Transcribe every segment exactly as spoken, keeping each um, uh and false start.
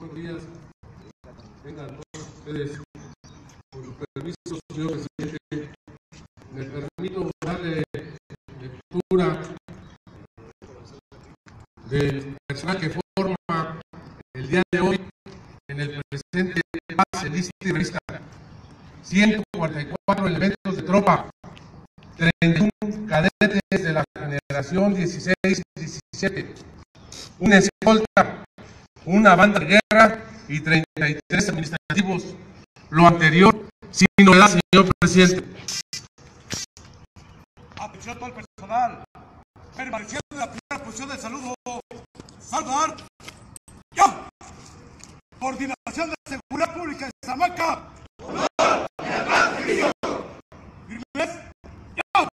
buenos días. Vengan todos ustedes. Con su permiso, señor presidente, me permito darle lectura del personal que forma el día de hoy en el presente base, lista y revista. ciento cuarenta y cuatro elementos de tropa, treinta y uno cadetes de la generación dieciséis y diecisiete, una escolta, una banda de guerra y treinta y tres administrativos. Lo anterior, sin novedad, señor presidente. Atención todo el personal, permaneciendo en la primera posición del saludo. Saludar. ¡Ya! Coordinación de Seguridad Pública en Salamanca. Firmes. ¡Ya!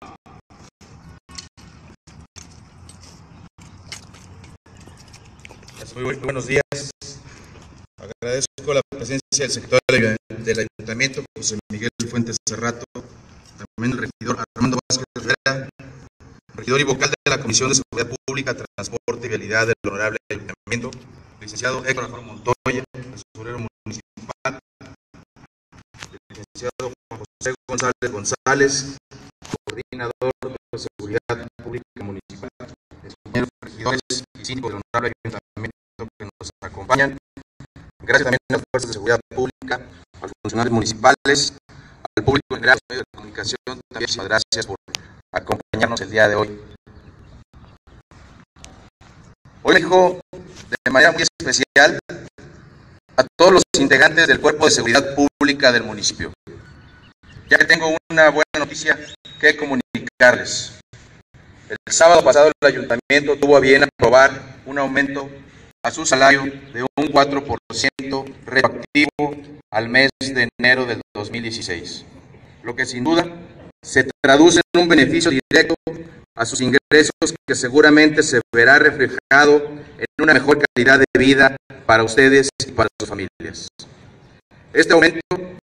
Muy buenos días. Agradezco la presencia del secretario del Ayuntamiento, José Miguel Fuentes Cerrato, también el regidor Armando Vázquez Herrera, regidor y vocal de la Comisión de Seguridad Pública, Transporte y Vialidad del Honorable Ayuntamiento, licenciado Héctor Alfaro Montoya, tesorero municipal, licenciado Juan José González González, coordinador de Seguridad Pública Municipal, compañeros regidores y síndicos del Honorable Ayuntamiento que nos acompañan. Gracias también a las fuerzas de seguridad pública, a los funcionarios municipales, al público en general, a los medios de comunicación. También muchas gracias por acompañarnos el día de hoy. Hoy dejo de manera muy especial a todos los integrantes del Cuerpo de Seguridad Pública del municipio, ya que tengo una buena noticia que comunicarles. El sábado pasado el Ayuntamiento tuvo a bien aprobar un aumento a su salario de un cuatro por ciento retroactivo al mes de enero del dos mil dieciséis, lo que sin duda se traduce en un beneficio directo a sus ingresos que seguramente se verá reflejado en una mejor calidad de vida para ustedes y para sus familias. Este aumento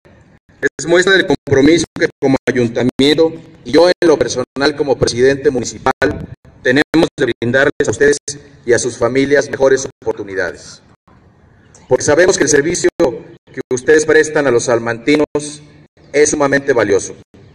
es muestra del compromiso que como ayuntamiento y yo en lo personal como presidente municipal tenemos de brindarles a ustedes y a sus familias mejores oportunidades. Porque sabemos que el servicio que ustedes prestan a los salmantinos es sumamente valioso.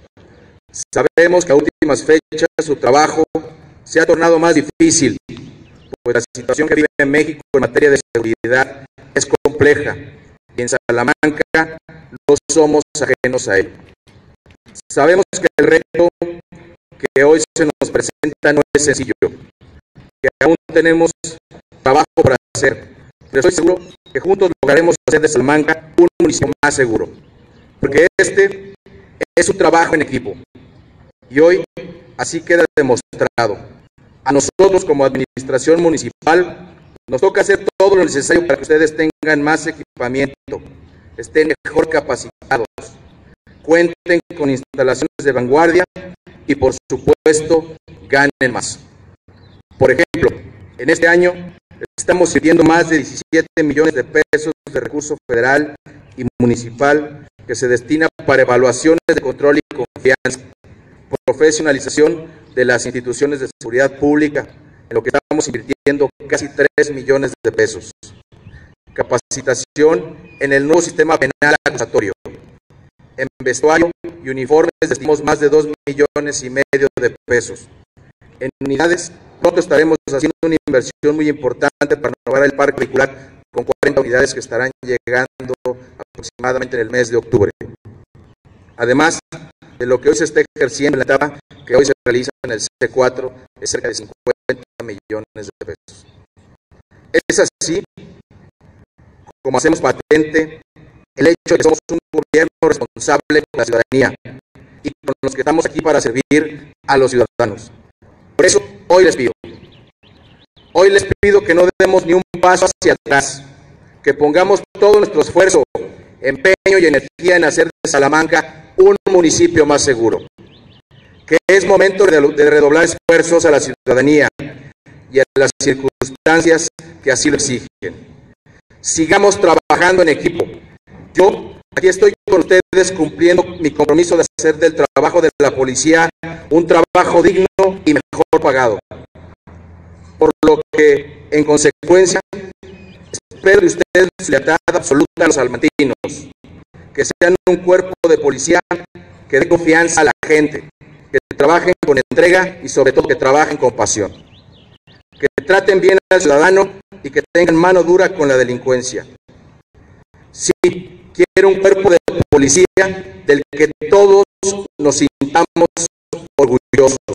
Sabemos que a últimas fechas su trabajo se ha tornado más difícil, pues la situación que vive en México en materia de seguridad es compleja y en Salamanca no somos ajenos a él. Sabemos que el reto que hoy se nos presenta no es sencillo, que aún tenemos trabajo para hacer, pero estoy seguro que juntos lograremos hacer de Salamanca un municipio más seguro, porque este es un trabajo en equipo y hoy así queda demostrado. A nosotros como administración municipal nos toca hacer todo lo necesario para que ustedes tengan más equipamiento, estén mejor capacitados, cuenten con instalaciones de vanguardia y por supuesto ganen más. Por ejemplo, en este año estamos invirtiendo más de diecisiete millones de pesos de recurso federal y municipal que se destina para evaluaciones de control y confianza, profesionalización de las instituciones de seguridad pública, en lo que estamos invirtiendo casi tres millones de pesos, capacitación en el nuevo sistema penal acusatorio, en vestuario y uniformes destinamos más de dos millones y medio de pesos. En unidades, pronto estaremos haciendo una inversión muy importante para renovar el parque vehicular con cuarenta unidades que estarán llegando aproximadamente en el mes de octubre. Además de lo que hoy se está ejerciendo en la etapa que hoy se realiza en el C cuatro, es cerca de cincuenta millones de pesos. Es así como hacemos patente el hecho de que somos un gobierno responsable con la ciudadanía y con los que estamos aquí para servir a los ciudadanos. Por eso, hoy les pido, hoy les pido que no demos ni un paso hacia atrás, que pongamos todo nuestro esfuerzo, empeño y energía en hacer de Salamanca un municipio más seguro, que es momento de redoblar esfuerzos a la ciudadanía y a las circunstancias que así lo exigen. Sigamos trabajando en equipo. Yo aquí estoy con ustedes cumpliendo mi compromiso de hacer del trabajo de la policía un trabajo digno y mejor pagado. Por lo que, en consecuencia, espero de ustedes su lealtad absoluta a los salmantinos, que sean un cuerpo de policía que dé confianza a la gente, que trabajen con entrega y sobre todo que trabajen con pasión, que traten bien al ciudadano y que tengan mano dura con la delincuencia. Sí, quiero un cuerpo de policía del que todos nos sintamos orgullosos.